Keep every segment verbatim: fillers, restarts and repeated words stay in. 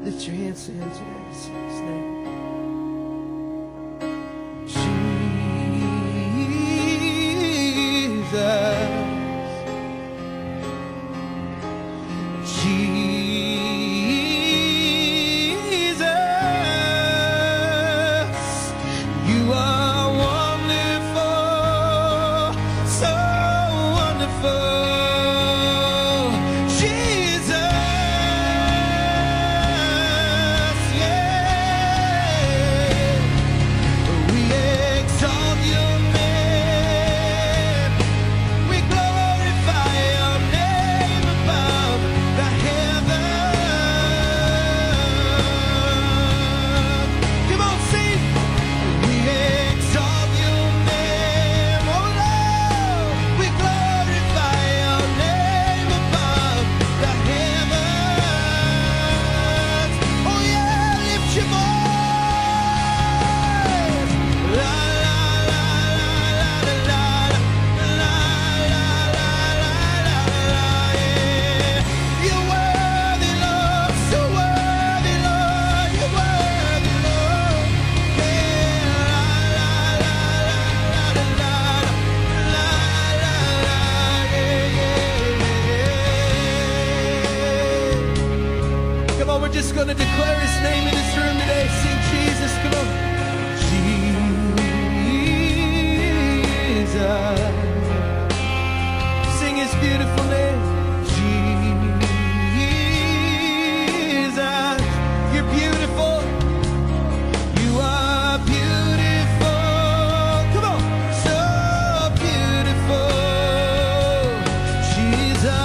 Lift your hands to Him today. Sing His name. Just gonna declare His name in this room today. Sing Jesus, come on. Jesus. Sing His beautiful name. Jesus. You're beautiful. You are beautiful. Come on. So beautiful. Jesus.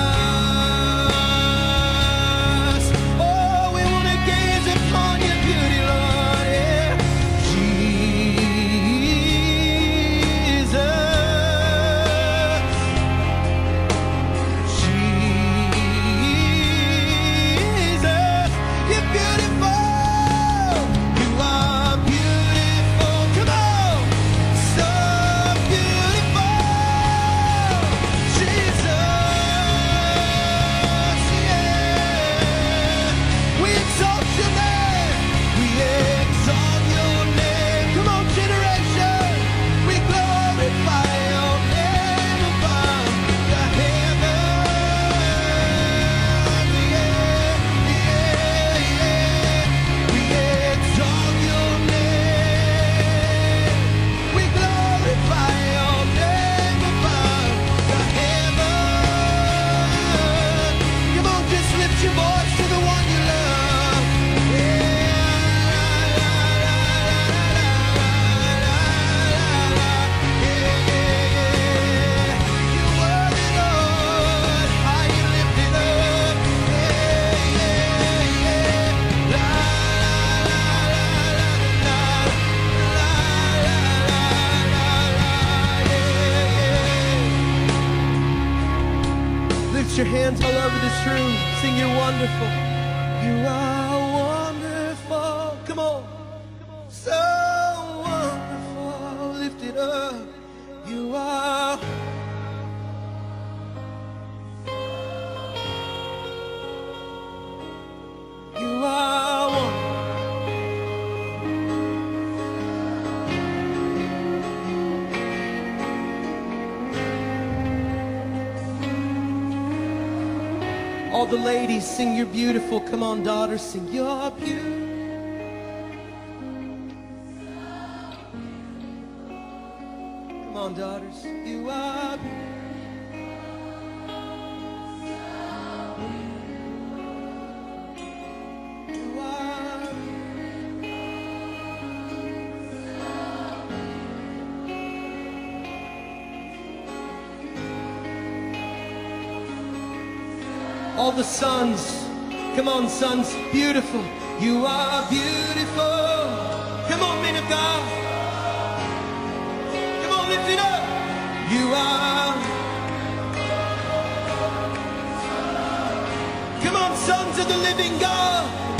Your hands all over this room. Sing, you're wonderful. You are wonderful. Come on. So wonderful. Lift it up. You are. You are wonderful. All the ladies, sing you're beautiful. Come on, daughters, sing you're beautiful. Come on, daughters, you are beautiful. You are all the sons, come on, sons, beautiful. You are beautiful. Come on, men of God. Come on, lift it up. You are. Come on, sons of the living God.